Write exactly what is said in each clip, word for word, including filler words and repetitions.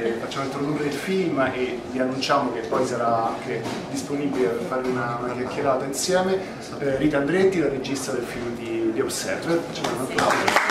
eh, facciamo introdurre il film e vi annunciamo che poi sarà anche disponibile per fare una, una chiacchierata insieme. Eh, Rita Andretti, la regista del film di, di Observer. Facciamo un applauso.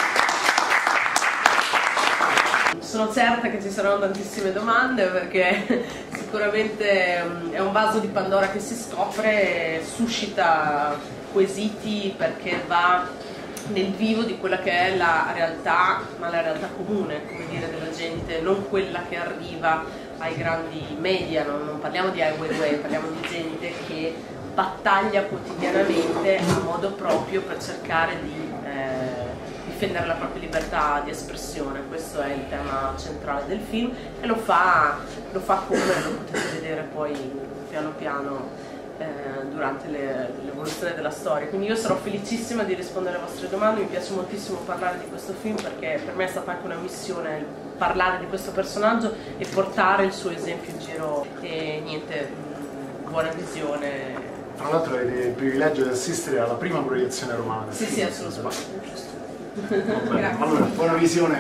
Sono certa che ci saranno tantissime domande perché sicuramente è un vaso di Pandora che si scopre, suscita quesiti perché va nel vivo di quella che è la realtà, ma la realtà comune, come dire, della gente, non quella che arriva ai grandi media, non, non parliamo di Ai Weiwei, parliamo di gente che battaglia quotidianamente a modo proprio per cercare di eh, difendere la propria libertà di espressione. Questo è il tema centrale del film e lo fa, lo fa come lo potete vedere poi piano piano eh, durante l'evoluzione della storia. Quindi io sarò felicissima di rispondere alle vostre domande. Mi piace moltissimo parlare di questo film perché per me è stata anche una missione parlare di questo personaggio e portare il suo esempio in giro e niente, buona visione. Tra l'altro avete il privilegio di assistere alla prima proiezione romana. Sì, sì, assolutamente. Allora, buona visione.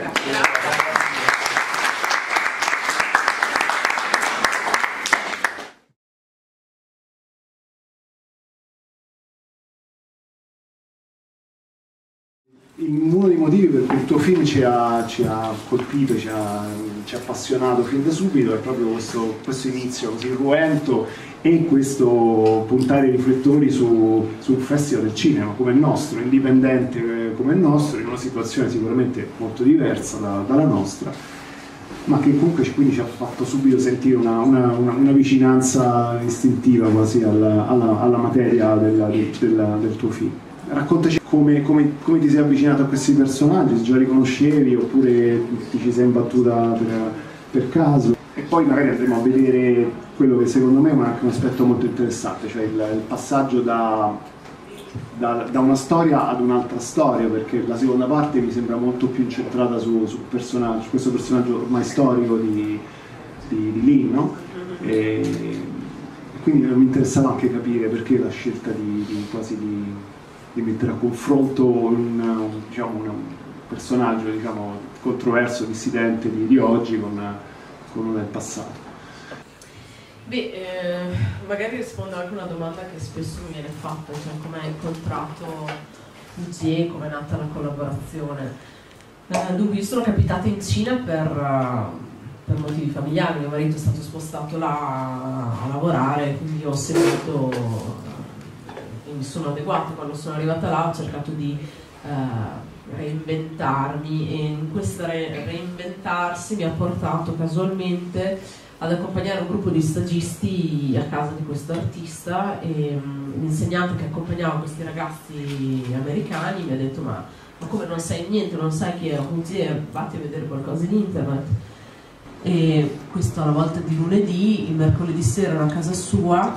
Uno dei motivi per cui il tuo film ci ha, ci ha colpito, ci ha, ci ha appassionato fin da subito è proprio questo, questo inizio così cruento e questo puntare i riflettori su, su un festival del cinema come il nostro, indipendente come il nostro, in una situazione sicuramente molto diversa da, dalla nostra, ma che comunque quindi ci ha fatto subito sentire una, una, una, una vicinanza istintiva quasi alla, alla, alla materia della, della, del tuo film. Raccontaci come, come, come ti sei avvicinato a questi personaggi, se già li conoscevi oppure ti ci sei imbattuta per, per caso. E poi magari andremo a vedere quello che secondo me è anche un aspetto molto interessante, cioè il, il passaggio da, da, da una storia ad un'altra storia, perché la seconda parte mi sembra molto più incentrata su, su personaggio, questo personaggio ormai storico di, di, di Lin, no? E quindi mi interessava anche capire perché la scelta di, di quasi di, di mettere a confronto un, diciamo, un personaggio diciamo, controverso, dissidente di, di oggi con, con uno del passato. Beh, eh, magari rispondo anche a una domanda che spesso mi viene fatta, cioè come hai incontrato U G E, come è nata la collaborazione. Eh, dunque io sono capitata in Cina per, uh, per motivi familiari, mio marito è stato spostato là a, a lavorare, quindi ho seguito, uh, mi sono adeguata. Quando sono arrivata là ho cercato di uh, reinventarmi e in questo re reinventarsi mi ha portato casualmente ad accompagnare un gruppo di stagisti a casa di questo artista e um, l'insegnante che accompagnava questi ragazzi americani mi ha detto ma, ma come non sai niente, non sai chi è U G E, vatti a vedere qualcosa in internet. E questo alla volta di lunedì, il mercoledì sera ero a casa sua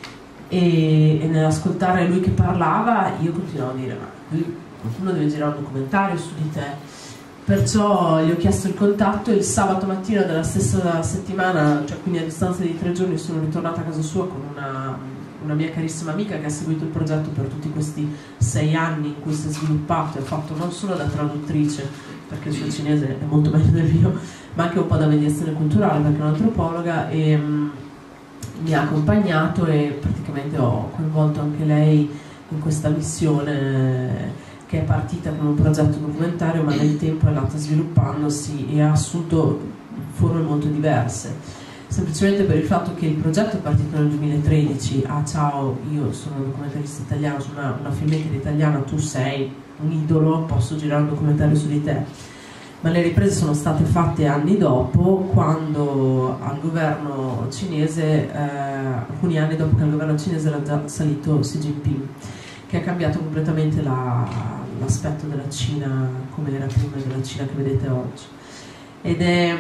e, e nell'ascoltare lui che parlava io continuavo a dire ma lui, qualcuno deve girare un documentario su di te. Perciò gli ho chiesto il contatto e il sabato mattina della stessa settimana, cioè quindi a distanza di tre giorni, sono ritornata a casa sua con una, una mia carissima amica che ha seguito il progetto per tutti questi sei anni in cui si è sviluppato e ha fatto non solo da traduttrice, perché il suo cinese è molto meglio del mio, ma anche un po' da mediazione culturale, perché è un'antropologa, e um, mi ha accompagnato e praticamente ho coinvolto anche lei in questa missione che è partita come un progetto documentario ma nel tempo è andata sviluppandosi e ha assunto forme molto diverse, semplicemente per il fatto che il progetto è partito nel duemilatredici. Ah ciao, io sono un documentarista italiano, sono una, una filmmaker italiana, tu sei un idolo, posso girare un documentario su di te, ma le riprese sono state fatte anni dopo, quando al governo cinese, eh, alcuni anni dopo che al governo cinese era già salito Xi Jinping, che ha cambiato completamente l'aspetto la, della Cina come era prima e della Cina che vedete oggi. Ed è,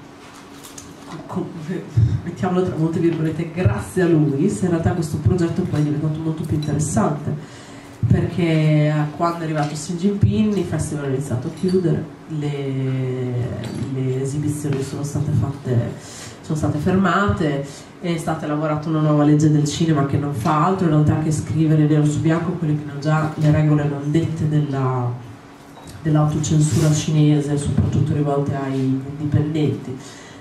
mettiamolo tra molte virgolette, grazie a lui, se in realtà questo progetto poi è diventato molto più interessante, perché quando è arrivato Xi Jinping i festival hanno iniziato a chiudere, le, le esibizioni sono state fatte, sono state fermate, è stata elaborata una nuova legge del cinema che non fa altro in realtà che scrivere nero su bianco quelle che erano già le regole non dette della, dell'autocensura cinese, soprattutto rivolte ai indipendenti.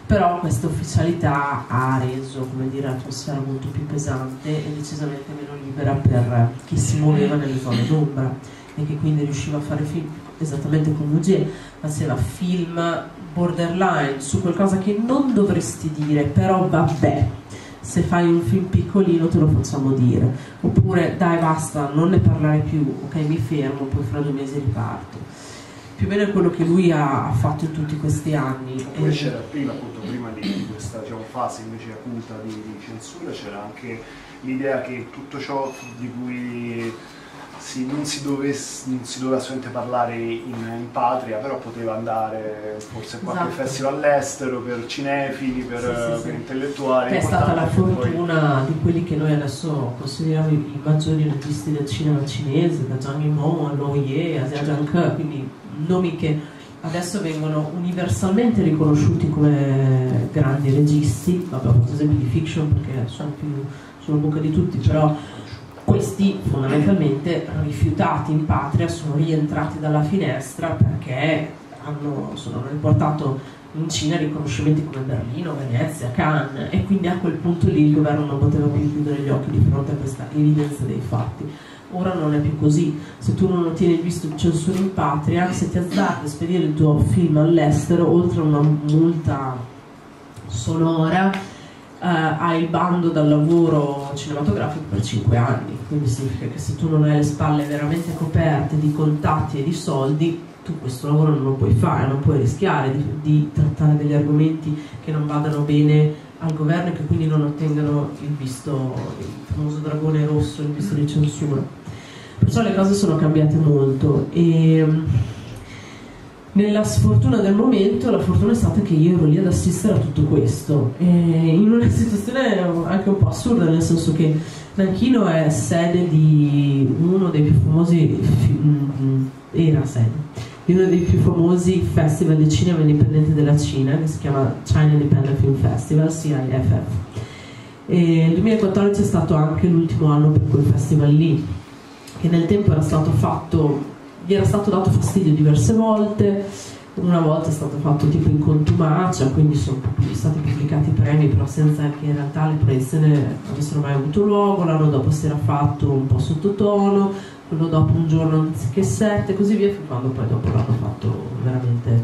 però questa ufficialità ha reso, come dire, l'atmosfera molto più pesante e decisamente meno libera per chi si muoveva nelle zone d'ombra e che quindi riusciva a fare film esattamente come U G, faceva film borderline su qualcosa che non dovresti dire, però vabbè, se fai un film piccolino te lo facciamo dire, oppure dai basta, non ne parlare più, ok mi fermo, poi fra due mesi riparto. Più o meno è quello che lui ha, ha fatto in tutti questi anni. Poi c'era prima, appunto, prima di questa, diciamo, fase invece acuta di, di censura, c'era anche l'idea che tutto ciò di cui si, non, si dovesse, non si doveva solamente parlare in, in patria, però poteva andare forse a qualche esatto. festival all'estero per cinefili, per, sì, sì, per sì. intellettuali. È stata la fortuna poi... di quelli che noi adesso consideriamo i maggiori registi del cinema cinese, da Zhang Yimou a Lo Ye, a Jia Zhangke, quindi nomi che adesso vengono universalmente riconosciuti come grandi registi. Vabbè, per esempio di fiction perché sono più sulla bocca di tutti, però questi fondamentalmente rifiutati in patria sono rientrati dalla finestra perché hanno, sono, hanno riportato in Cina riconoscimenti come Berlino, Venezia, Cannes, e quindi a quel punto lì il governo non poteva più chiudere gli occhi di fronte a questa evidenza dei fatti. Ora non è più così. Se tu non ottieni il visto di censura in patria, se ti azzardi a spedire il tuo film all'estero, oltre a una multa sonora, eh, hai il bando dal lavoro cinematografico per cinque anni. Quindi significa che se tu non hai le spalle veramente coperte di contatti e di soldi, tu questo lavoro non lo puoi fare, non puoi rischiare di, di trattare degli argomenti che non vadano bene al governo e che quindi non ottengano il visto, il famoso dragone rosso, il visto di censura. Perciò le cose sono cambiate molto e nella sfortuna del momento la fortuna è stata che io ero lì ad assistere a tutto questo, e in una situazione anche un po' assurda, nel senso che Nanchino è sede di uno dei più famosi era sede di uno dei più famosi festival di cinema indipendente della Cina, che si chiama China Independent Film Festival, C I F F. E il duemilaquattordici è stato anche l'ultimo anno per quel festival lì, che nel tempo era stato fatto, gli era stato dato fastidio diverse volte. Una volta è stato fatto tipo in contumacia, quindi sono stati pubblicati i premi però senza che in realtà le proiezioni avessero mai avuto luogo. L'anno dopo si era fatto un po' sottotono, quello dopo un giorno anziché sette, così via, fin quando poi dopo l'hanno fatto veramente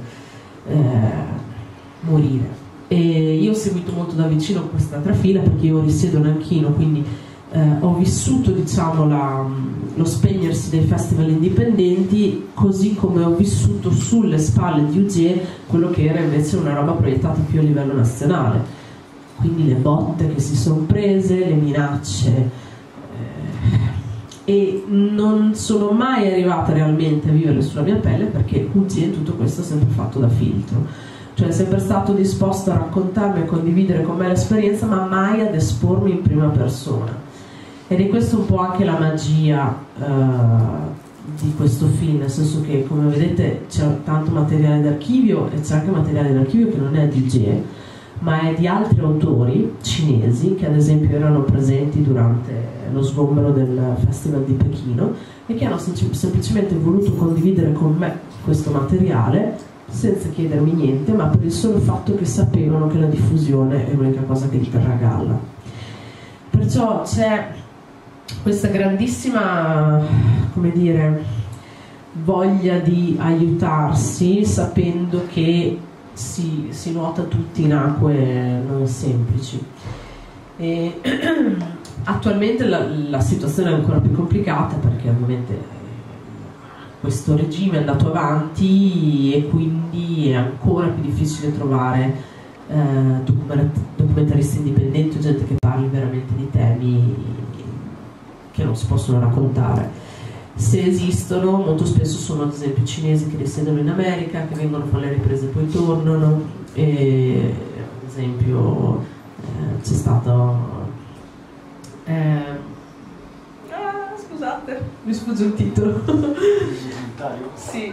eh, morire. E io ho seguito molto da vicino questa trafila perché io risiedo a Nanchino, quindi eh, ho vissuto, diciamo, la, lo spegnersi dei festival indipendenti, così come ho vissuto sulle spalle di U G E quello che era invece una roba proiettata più a livello nazionale, quindi le botte che si sono prese, le minacce, eh, e non sono mai arrivata realmente a vivere sulla mia pelle perché U G E in tutto questo è sempre fatto da filtro, cioè è sempre stato disposto a raccontarmi e condividere con me l'esperienza, ma mai ad espormi in prima persona. Ed è questo un po' anche la magia uh, di questo film, nel senso che, come vedete, c'è tanto materiale d'archivio e c'è anche materiale d'archivio che non è di U G E, ma è di altri autori cinesi che ad esempio erano presenti durante lo sgombero del Festival di Pechino e che hanno sem- semplicemente voluto condividere con me questo materiale senza chiedermi niente, ma per il solo fatto che sapevano che la diffusione è l'unica cosa che gli terrà a galla. Perciò c'è questa grandissima, come dire, voglia di aiutarsi, sapendo che si, si nuota tutti in acque non semplici. E attualmente la, la situazione è ancora più complicata perché ovviamente questo regime è andato avanti e quindi è ancora più difficile trovare eh, document- documentaristi indipendenti o gente che parli veramente di temi che non si possono raccontare. Se esistono, molto spesso sono ad esempio cinesi che risiedono in America, che vengono a fare le riprese e poi tornano, e ad esempio eh, c'è stato eh, ah, scusate, mi sfugge il titolo. Sì,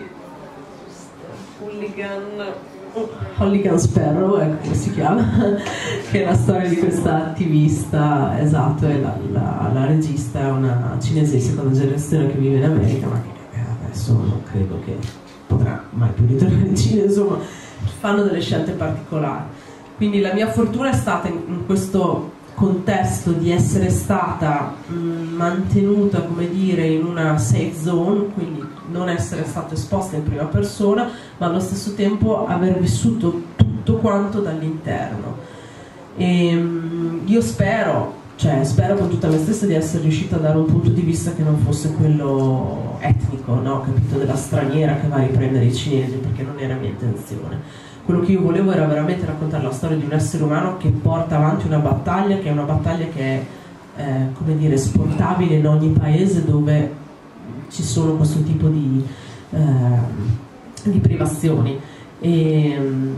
Hooligan Hooligan Sparrow, ecco come si chiama, che è la storia di questa attivista, esatto, e la, la, la regista è una cinese di seconda generazione che vive in America, ma che adesso non credo che potrà mai più ritornare in Cina, insomma, fanno delle scelte particolari. Quindi la mia fortuna è stata in, in questo contesto di essere stata mh, mantenuta, come dire, in una safe zone, quindi non essere stata esposta in prima persona, ma allo stesso tempo aver vissuto tutto quanto dall'interno. E mh, io spero, cioè spero con tutta me stessa di essere riuscita a dare un punto di vista che non fosse quello etnico, no? Capito, della straniera che va a riprendere i cinesi, perché non era mia intenzione. Quello che io volevo era veramente raccontare la storia di un essere umano che porta avanti una battaglia, che è una battaglia che è, eh, come dire, sportabile in ogni paese dove ci sono questo tipo di, eh, di privazioni. E,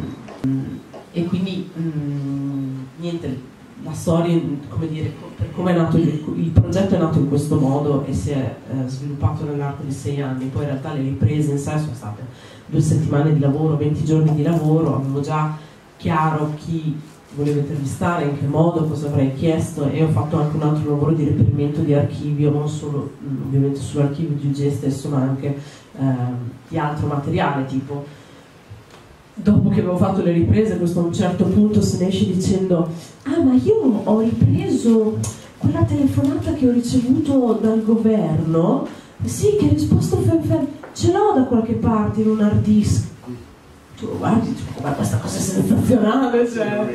e quindi, mh, niente, la storia, come dire, per come è nato il, il progetto è nato in questo modo e si è eh, sviluppato nell'arco di sei anni. Poi in realtà le riprese in sé sono state due settimane di lavoro, venti giorni di lavoro. Avevo già chiaro chi volevo intervistare, in che modo, cosa avrei chiesto, e ho fatto anche un altro lavoro di reperimento di archivio, non solo ovviamente sull'archivio di U G E stesso, ma anche eh, di altro materiale, tipo dopo che avevo fatto le riprese, questo a un certo punto se ne esce dicendo: ah, ma io ho ripreso quella telefonata che ho ricevuto dal governo, sì, che risposta fer- ce l'ho da qualche parte in un hard disk. Tu lo guardi, tu, ma questa cosa è sensazionale, cioè.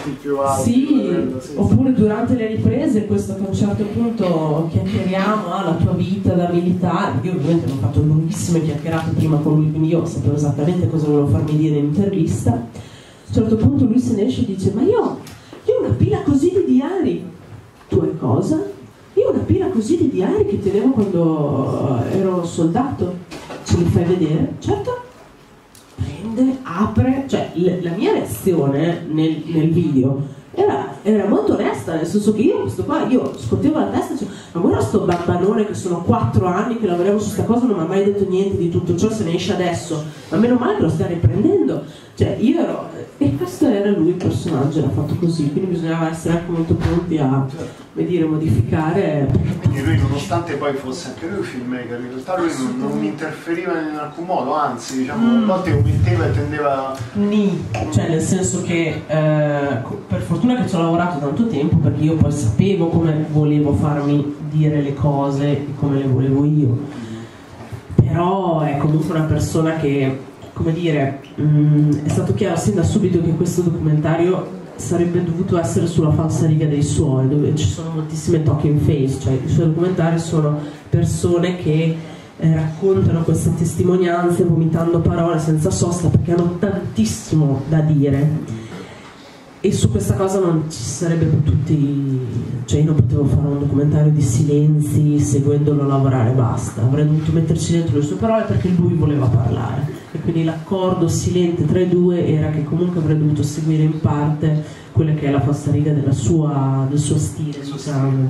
Sì, oppure durante le riprese, questo che a un certo punto chiacchieriamo, ah, la tua vita da militare. Io ovviamente ho fatto lunghissime chiacchierate prima con lui, quindi io sapevo esattamente cosa volevo farmi dire in intervista. A un certo punto lui se ne esce e dice: ma io, io ho una pila così di diari. Tu hai cosa? Io ho una pila così di diari che tenevo quando ero soldato. Ce li fai vedere? Certo. Prende, apre, cioè la mia reazione nel, nel video era, era molto onesta, nel senso che io questo qua, io scuotevo la testa e dicevo: ma guarda sto babbanone che sono quattro anni che lavoriamo su questa cosa, non mi ha mai detto niente di tutto ciò, se ne esce adesso, ma meno male che lo stia riprendendo. Cioè io ero, e questo era lui, il personaggio era fatto così, quindi bisognava essere anche molto pronti a, come dire, modificare. Quindi lui, nonostante poi fosse anche lui un filmmaker, in realtà lui non, non interferiva in alcun modo, anzi, diciamo, mm. a volte ometteva e tendeva... Ni, cioè nel senso che eh, per fortuna che ci ho lavorato tanto tempo, perché io poi sapevo come volevo farmi dire le cose e come le volevo io. Però è comunque una persona che, come dire, mh, è stato chiaro sin da subito che questo documentario sarebbe dovuto essere sulla falsariga dei suoi, dove ci sono moltissime talking face, cioè i suoi documentari sono persone che eh, raccontano queste testimonianze vomitando parole senza sosta, perché hanno tantissimo da dire, e su questa cosa non ci sarebbe potuti, cioè io non potevo fare un documentario di silenzi seguendolo lavorare, basta, avrei dovuto metterci dentro le sue parole perché lui voleva parlare, e quindi l'accordo silente tra i due era che comunque avrei dovuto seguire in parte quella che è la falsariga della sua, del suo stile, diciamo.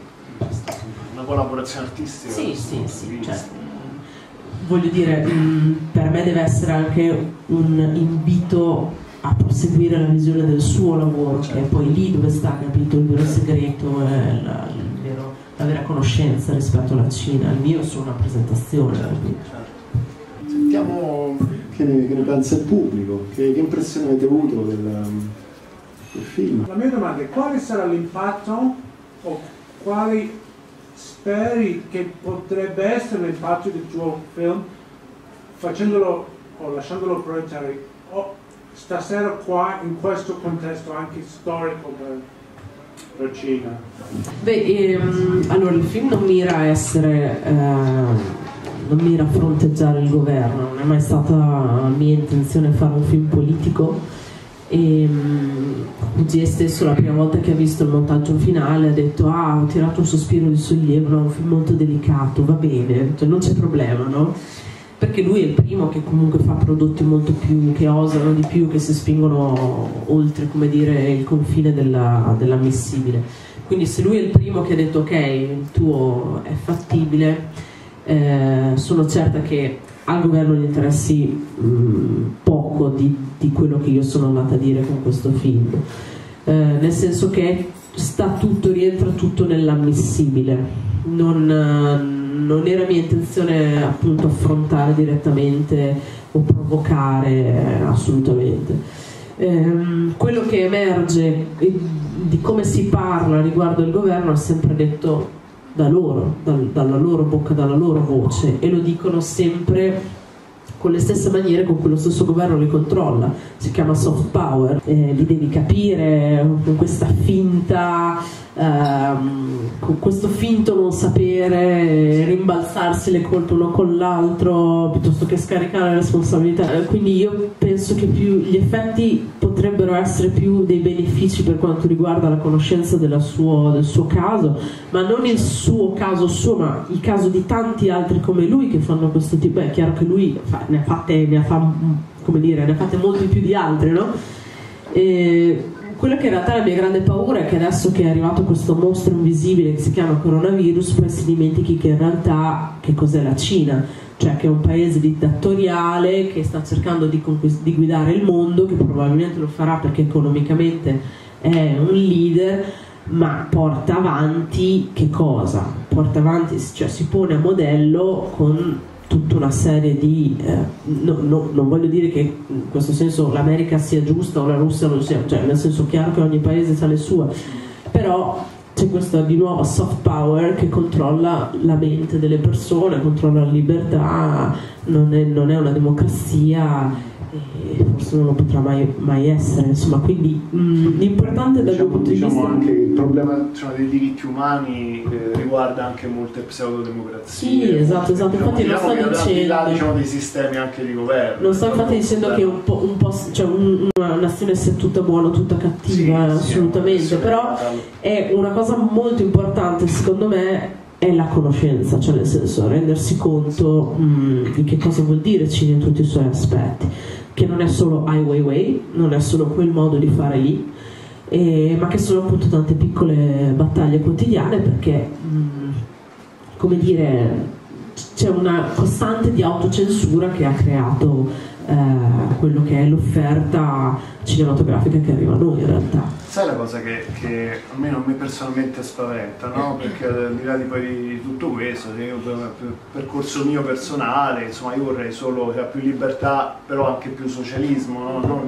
Una collaborazione artistica. Sì, sì, sì, cioè, voglio dire, mh, per me deve essere anche un invito a proseguire la visione del suo lavoro, che è poi lì dove sta, capito, il vero segreto, è la, il vero, la vera conoscenza rispetto alla Cina. Il mio è solo una presentazione. Certo. Sentiamo che ne, che ne pensa il pubblico, che, che impressione avete avuto del, del film? La mia domanda è: quale sarà l'impatto o quali speri che potrebbe essere l'impatto del tuo film facendolo o lasciandolo proiettare o stasera qua in questo contesto anche storico per, per Cina? Beh, ehm, allora il film non mira a essere, eh, non mira a fronteggiare il governo, non è mai stata mia intenzione fare un film politico, e U G E stesso la prima volta che ha visto il montaggio finale ha detto: ah, ho tirato un sospiro di sollievo, è un film molto delicato, va bene, cioè, non c'è problema, no? Perché lui è il primo che comunque fa prodotti molto più, che osano di più, che si spingono oltre, come dire, il confine della, dell'ammissibile. Quindi se lui è il primo che ha detto ok, il tuo è fattibile, eh, sono certa che al governo gli interessi mh, poco di, di quello che io sono andata a dire con questo film, eh, nel senso che sta tutto, rientra tutto nell'ammissibile. Non... non era mia intenzione appunto affrontare direttamente o provocare, eh, assolutamente. ehm, quello che emerge di come si parla riguardo il governo è sempre detto da loro, dal, dalla loro bocca, dalla loro voce, e lo dicono sempre con le stesse maniere con cui lo stesso governo li controlla. Si chiama soft power, eh, li devi capire con questa finta, ehm, con questo finto non sapere, rimbalzarsi le colpe uno con l'altro piuttosto che scaricare le responsabilità. Eh, quindi io penso che più gli effetti potrebbero essere più dei benefici per quanto riguarda la conoscenza della suo, del suo caso, ma non il suo caso suo, ma il caso di tanti altri come lui che fanno questo tipo. Beh, è chiaro che lui fa, ne ha fatte, ne ha fa, come dire, ne ha fatte molto di più di altri, no? E quello che in realtà è la mia grande paura è che adesso che è arrivato questo mostro invisibile che si chiama coronavirus, poi si dimentichi che in realtà che cos'è la Cina, cioè che è un paese dittatoriale che sta cercando di, di guidare il mondo, che probabilmente lo farà perché economicamente è un leader, ma porta avanti che cosa? Porta avanti, cioè si pone a modello con tutta una serie di eh, no, no, non voglio dire che in questo senso l'America sia giusta o la Russia non sia, cioè nel senso chiaro che ogni paese sa le sue, però c'è questa di nuovo soft power che controlla la mente delle persone, controlla la libertà, non è, non è una democrazia e forse non lo potrà mai, mai essere, insomma. Quindi mh, l'importante dal diciamo, mio punto di diciamo vista anche il problema, diciamo, dei diritti umani eh, riguarda anche molte pseudodemocrazie. Sì, esatto, esatto. Diciamo, Infatti non sto diciamo dicendo, al di là, diciamo, dei sistemi anche di governo. non sto infatti dicendo che è un po', un po' cioè un, una nazione sia tutta buona o tutta cattiva, sì, assolutamente, sì, però è una cosa molto importante secondo me è la conoscenza, cioè nel senso rendersi conto mh, di che cosa vuol dire Cina in tutti i suoi aspetti, che non è solo Ai Weiwei, non è solo quel modo di fare lì, eh, ma che sono appunto tante piccole battaglie quotidiane, perché mh, come dire, c'è una costante di autocensura che ha creato eh, quello che è l'offerta cinematografica che arriva a noi in realtà. Sai la cosa che, che almeno a me personalmente spaventa, no? Perché al di là di, poi di tutto questo, io per il percorso mio personale, insomma, io vorrei solo cioè, più libertà, però anche più socialismo, no? Non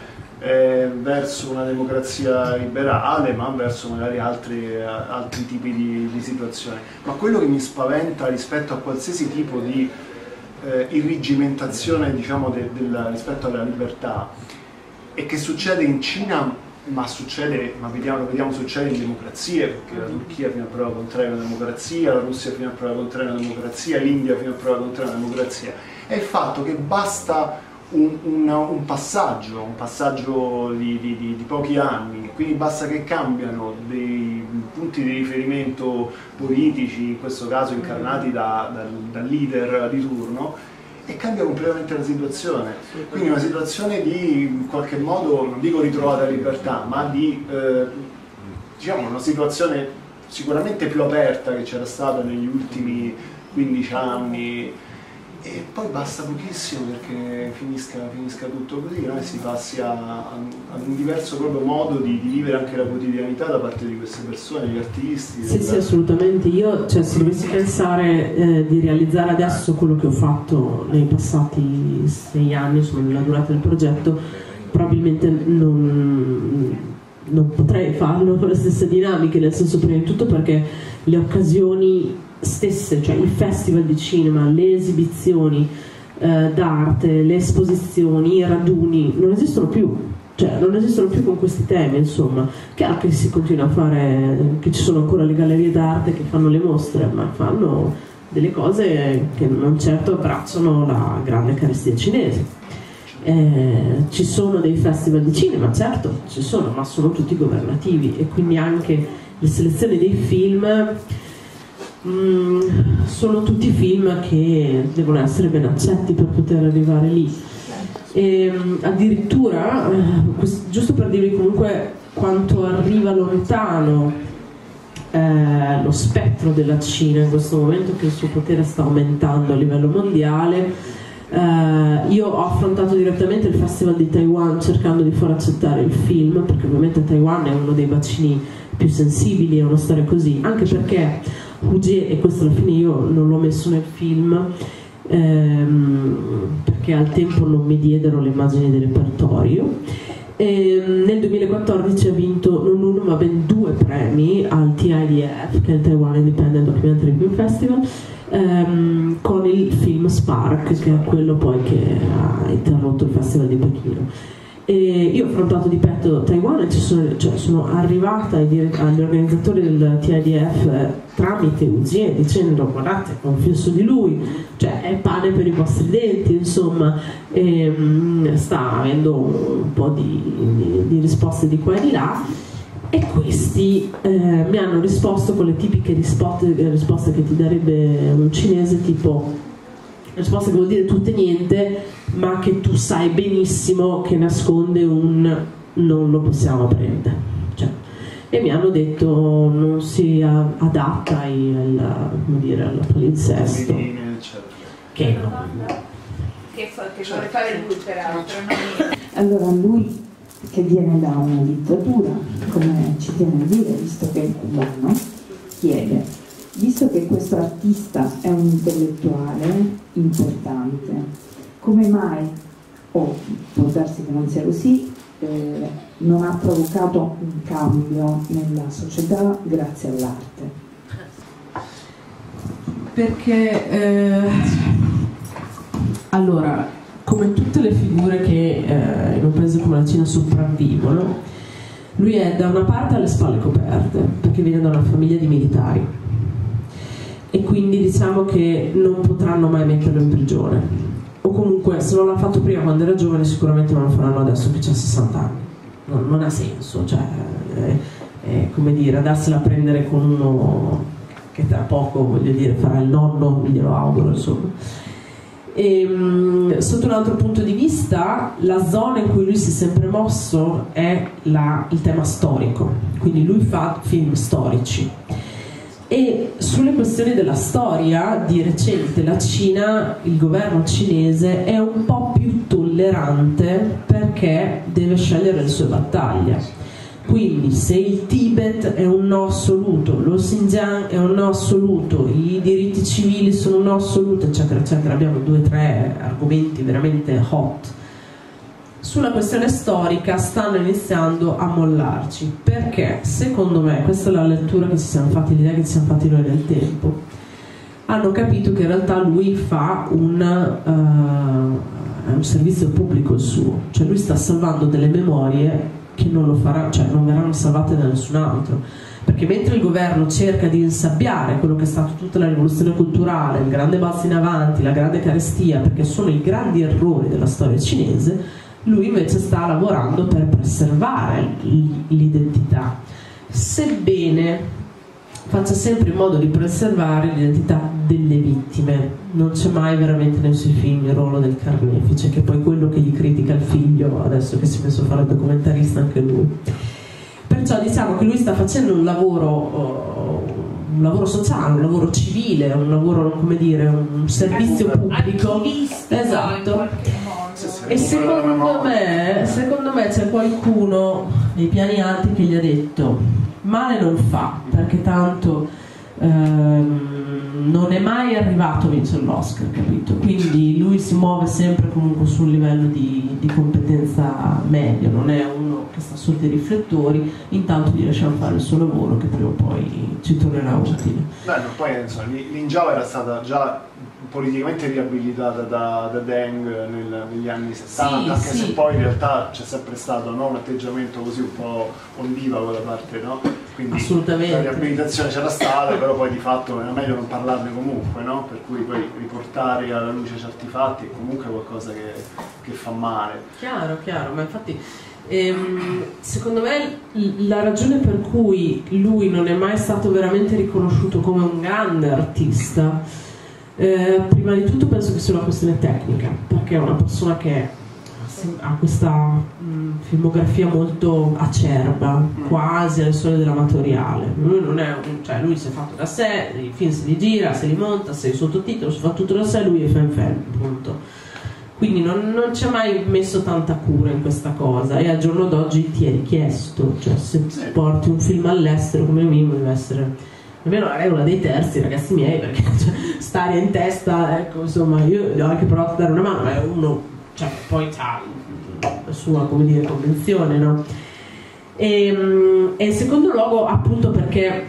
eh, verso una democrazia liberale, ma verso magari altri, altri tipi di, di situazioni. Ma quello che mi spaventa rispetto a qualsiasi tipo di eh, irrigimentazione, diciamo, de, del, rispetto alla libertà, è che succede in Cina, ma succede, ma vediamo, lo vediamo succede in democrazie, perché la Turchia fino a prova contraria è una democrazia, la Russia fino a prova contraria è una democrazia, l'India fino a prova contraria è una democrazia, è il fatto che basta un, un, un passaggio, un passaggio di, di, di, di pochi anni, quindi basta che cambiano dei punti di riferimento politici, in questo caso incarnati da, da, dal leader di turno, e cambia completamente la situazione. Quindi una situazione di, in qualche modo, non dico ritrovata libertà, ma di, eh, diciamo, una situazione sicuramente più aperta che c'era stata negli ultimi quindici anni, e poi basta pochissimo perché finisca, finisca tutto così, no? E si passi a, a, a un diverso proprio modo di, di vivere anche la quotidianità da parte di queste persone, gli artisti. Sì, sì, assolutamente. Io, cioè, se dovessi pensare eh, di realizzare adesso quello che ho fatto nei passati sei anni, insomma, nella durata del progetto, probabilmente non, non potrei farlo con le stesse dinamiche, nel senso, prima di tutto perché le occasioni stesse, cioè il festival di cinema, le esibizioni eh, d'arte, le esposizioni, i raduni, non esistono più, cioè non esistono più con questi temi, insomma. Chiaro che si continua a fare, che ci sono ancora le gallerie d'arte che fanno le mostre, ma fanno delle cose che non certo abbracciano la grande carestia cinese. Eh, ci sono dei festival di cinema, certo, ci sono, ma sono tutti governativi, e quindi anche le selezioni dei film Mm, sono tutti film che devono essere ben accetti per poter arrivare lì. E, addirittura, eh, giusto per dirvi comunque quanto arriva lontano eh, lo spettro della Cina in questo momento, che il suo potere sta aumentando a livello mondiale. Eh, io ho affrontato direttamente il Festival di Taiwan cercando di far accettare il film, perché ovviamente Taiwan è uno dei bacini più sensibili a una storia così, anche perché Hu Jie, e questo alla fine io non l'ho messo nel film ehm, perché al tempo non mi diedero le immagini del repertorio, E nel duemilaquattordici ha vinto non uno ma ben due premi al T I D F, che è il Taiwan Independent Documentary Film Festival, ehm, con il film Spark, che è quello poi che ha interrotto il Festival di Pechino. E io ho affrontato di petto Taiwan e ci sono, cioè sono arrivata ai dire- agli organizzatori del T I D F eh, tramite U G E dicendo: guardate, ho un film su di lui, cioè è pane per i vostri denti, insomma. E, mh, sta avendo un po' di, di, di risposte di qua e di là, e questi eh, mi hanno risposto con le tipiche risposte, risposte che ti darebbe un cinese, tipo risposta che vuol dire tutto e niente, ma che tu sai benissimo che nasconde un non lo possiamo prendere, cioè, e mi hanno detto non si a- adatta ai, alla, come dire, al palinsesto, che no. Che, fa, che vuole fare lui peraltro, non io. Allora lui, che viene da una dittatura, come ci tiene a dire, visto che è cubano, chiede: visto che questo artista è un intellettuale importante, come mai, o può darsi che non sia così, eh, non ha provocato un cambio nella società grazie all'arte? Perché eh, allora, come tutte le figure che eh, in un paese come la Cina sopravvivono, lui è da una parte alle spalle coperte, perché viene da una famiglia di militari, e quindi diciamo che non potranno mai metterlo in prigione, o comunque se non l'hanno fatto prima quando era giovane sicuramente non lo faranno adesso che ha sessanta anni. Non, non ha senso, cioè è, è come dire, andarsela a prendere con uno che tra poco, voglio dire, farà il nonno, glielo auguro, insomma. E, mh, sotto un altro punto di vista, la zona in cui lui si è sempre mosso è la, il tema storico, quindi lui fa film storici. E sulle questioni della storia, di recente la Cina, il governo cinese è un po' più tollerante perché deve scegliere le sue battaglie. Quindi se il Tibet è un no assoluto, lo Xinjiang è un no assoluto, i diritti civili sono un no assoluto, eccetera eccetera, abbiamo due o tre argomenti veramente hot. Sulla questione storica stanno iniziando a mollarci, perché secondo me, questa è la lettura che ci siamo fatti, l'idea che ci siamo fatti noi nel tempo, hanno capito che in realtà lui fa un, uh, un servizio pubblico il suo, cioè lui sta salvando delle memorie che non lo farà, cioè non verranno salvate da nessun altro, perché mentre il governo cerca di insabbiare quello che è stata tutta la rivoluzione culturale, il grande balzo in avanti, la grande carestia, perché sono i grandi errori della storia cinese, lui invece sta lavorando per preservare l'identità, sebbene faccia sempre in modo di preservare l'identità delle vittime. Non c'è mai veramente nei suoi film il ruolo del carnefice, che è poi quello che gli critica il figlio adesso che si è messo a fare il documentarista anche lui. Perciò diciamo che lui sta facendo un lavoro uh, un lavoro sociale, un lavoro civile, un lavoro, come dire, un servizio pubblico, esatto. E secondo me, secondo me c'è qualcuno nei piani alti che gli ha detto: male non fa, perché tanto ehm, non è mai arrivato a vincere l'Oscar, capito? Quindi lui si muove sempre comunque su un livello di, di competenza medio, non è uno che sta sotto i riflettori, intanto gli lasciamo fare il suo lavoro che prima o poi ci tornerà utile. Beh, no, poi insomma, Lin Zhao era stata già politicamente riabilitata da, da Deng nel, negli anni settanta, sì, anche sì. Se poi in realtà c'è sempre stato, no, un atteggiamento così un po' ondivago da parte, no? Quindi assolutamente. La riabilitazione c'era stata, però poi di fatto era meglio non parlarne comunque, no? Per cui poi riportare alla luce certi fatti è comunque qualcosa che, che fa male. Chiaro, chiaro, ma infatti ehm, secondo me la ragione per cui lui non è mai stato veramente riconosciuto come un grande artista, Eh, prima di tutto penso che sia una questione tecnica, perché è una persona che ha questa mh, filmografia molto acerba, quasi alle soglie dell'amatoriale. Lui non è un, cioè lui si è fatto da sé, i film se li gira, se li monta, se li sottotitola, si fa tutto da sé, lui è fan fan, punto. Quindi non, non ci ha mai messo tanta cura in questa cosa, e al giorno d'oggi ti è richiesto, cioè se porti un film all'estero come minimo deve essere almeno la regola dei terzi, ragazzi miei, perché cioè, stare in testa, ecco, insomma, io gli ho anche provato a dare una mano, ma è uno, cioè, poi c'ha sua, come dire, convenzione, no? E, e in secondo luogo appunto perché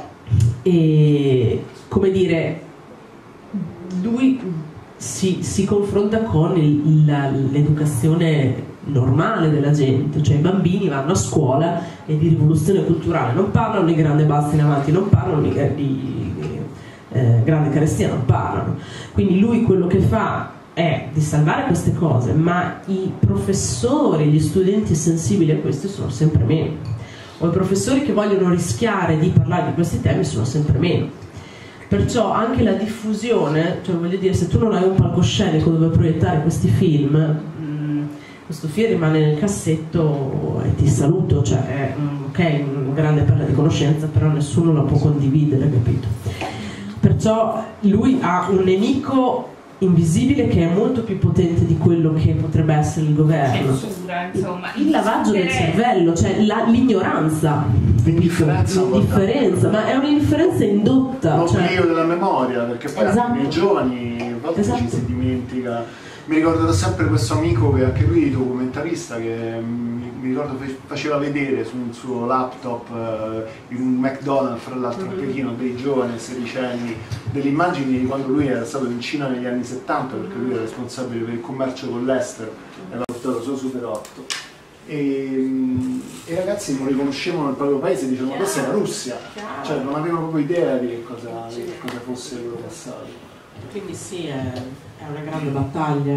e, come dire, lui si, si confronta con il, la, l'educazione normale della gente, cioè i bambini vanno a scuola e di rivoluzione culturale non parlano, di grande balzo in avanti non parlano, di, di eh, grande carestia non parlano. Quindi lui quello che fa è di salvare queste cose, ma i professori, gli studenti sensibili a questi sono sempre meno, o i professori che vogliono rischiare di parlare di questi temi sono sempre meno. Perciò anche la diffusione, cioè voglio dire, se tu non hai un palcoscenico dove proiettare questi film, mh, questo film rimane nel cassetto e ti saluto, cioè è ok, una grande perla di conoscenza, però nessuno la può condividere, capito? Perciò lui ha un nemico invisibile che è molto più potente di quello che potrebbe essere il governo. Censura, insomma. Il lavaggio del cervello, cioè la, l'ignoranza, l'indifferenza, l'indifferenza, ma è un'indifferenza indotta. L'oblio cioè... della memoria, perché poi esatto. anche nei giovani a volte esatto. ci si dimentica. Mi ricordo sempre questo amico che anche lui documentarista che mi, mi ricordo faceva vedere su un suo laptop eh, in un McDonald's, fra l'altro a Pechino, dei giovani sedicenni, delle immagini di quando lui era stato in Cina negli anni settanta, perché lui era responsabile per il commercio con l'estero e aveva portato solo Super otto. E, e i ragazzi non riconoscevano il proprio paese, dicevano ma questa è la Russia, cioè non avevano proprio idea di che cosa, di che cosa fosse il loro passato. Quindi sì, è, è una grande battaglia.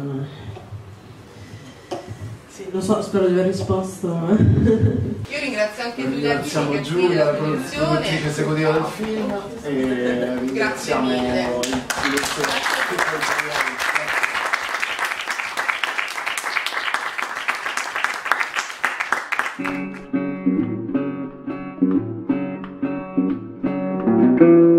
Sì, lo so, spero di aver risposto. Io ringrazio anche Giulia, ringraziamo che Giulia, la la produzione, produttrice esecutiva del film, e ringraziamo Grazie mille. il direttore. Thank you.